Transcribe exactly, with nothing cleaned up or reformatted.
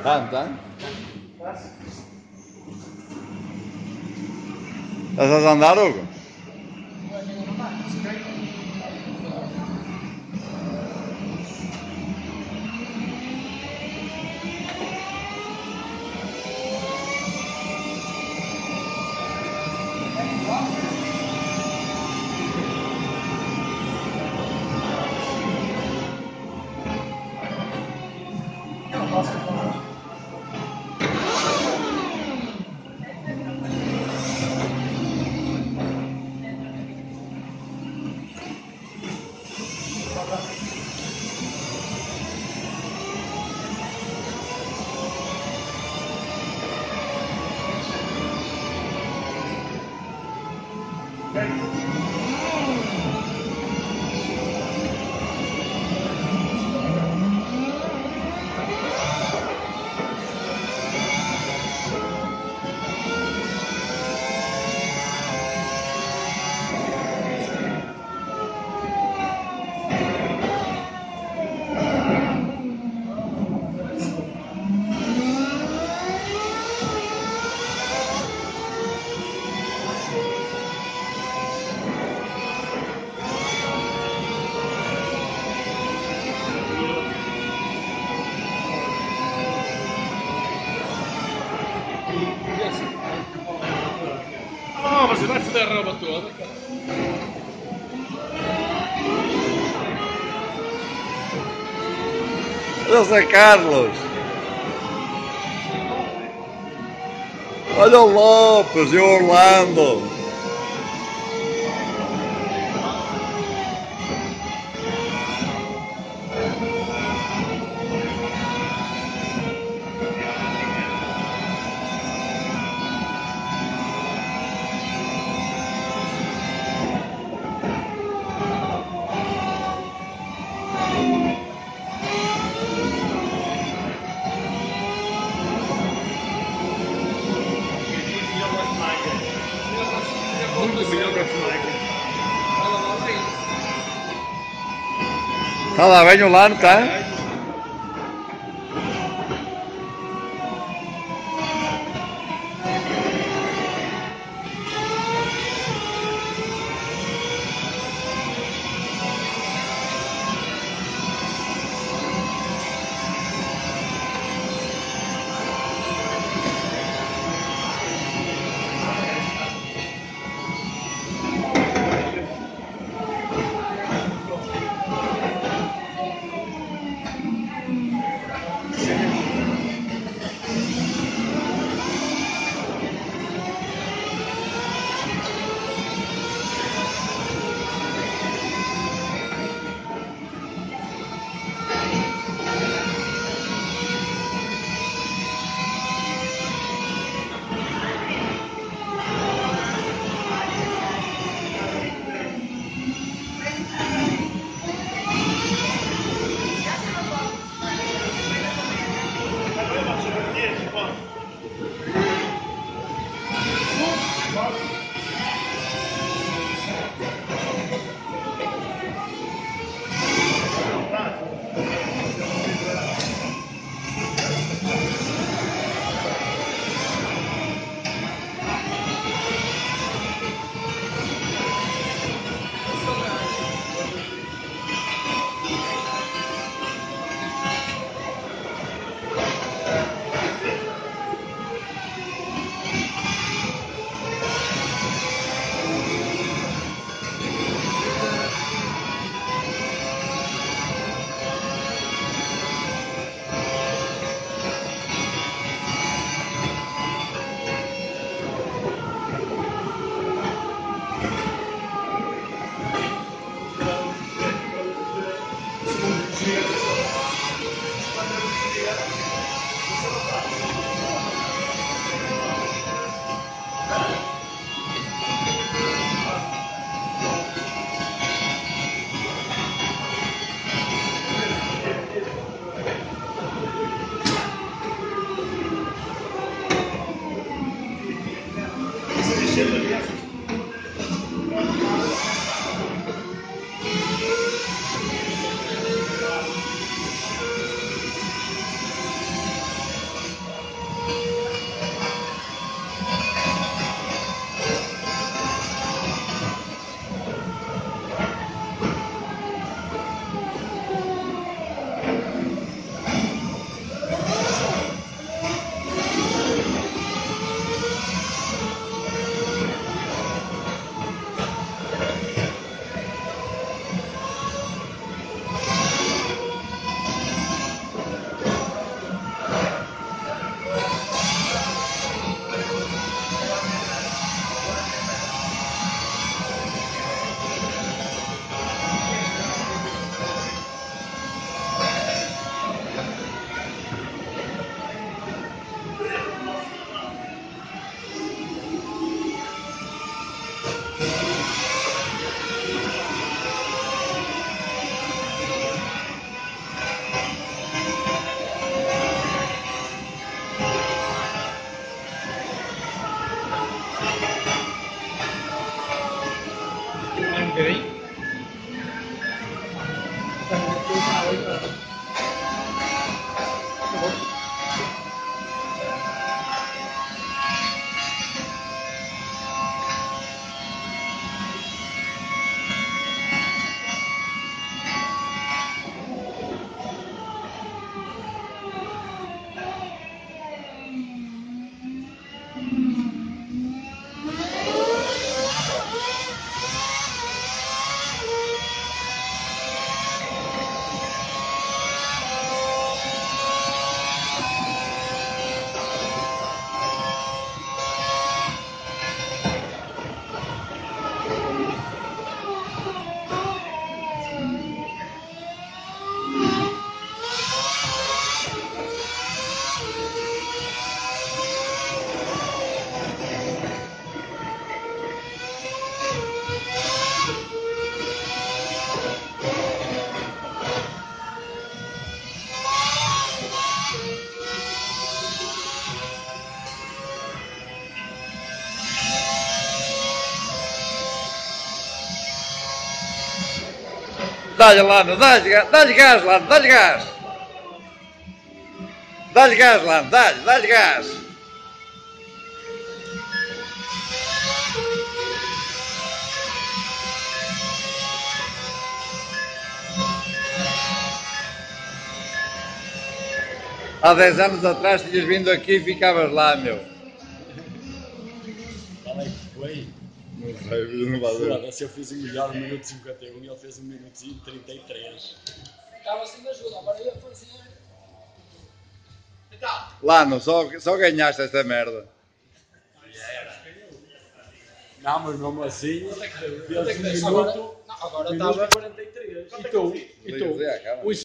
Tanto, tanto? Estás a andar, Hugo? Ah, mas você vai foder a roupa toda, cara. José Carlos! Olha o Lopes e o Orlando! Muito melhor que a Ferrari. Está lá bem o Lando, está? Dá-lhe, Lando, dá-lhe gás, dá-lhe gás, Lando, dá-lhe gás. Dá-lhe gás, Lando, dá-lhe, dá-lhe gás. Há dez anos atrás tinhas vindo aqui e ficavas lá, meu. Qual é que foi? Não sei, não vai ver. Foda-se, eu fiz o melhor um minuto e cinquenta e um e ele fez um minuto e trinta e três. Estava sem ajuda, agora ia fazer. Então. Lá, não, só, só ganhaste esta merda. Não, mas mesmo assim, fez um Agora, minuto não, agora minuto estava. e quarenta e três. E tu? E tu? Liga-se à câmara. O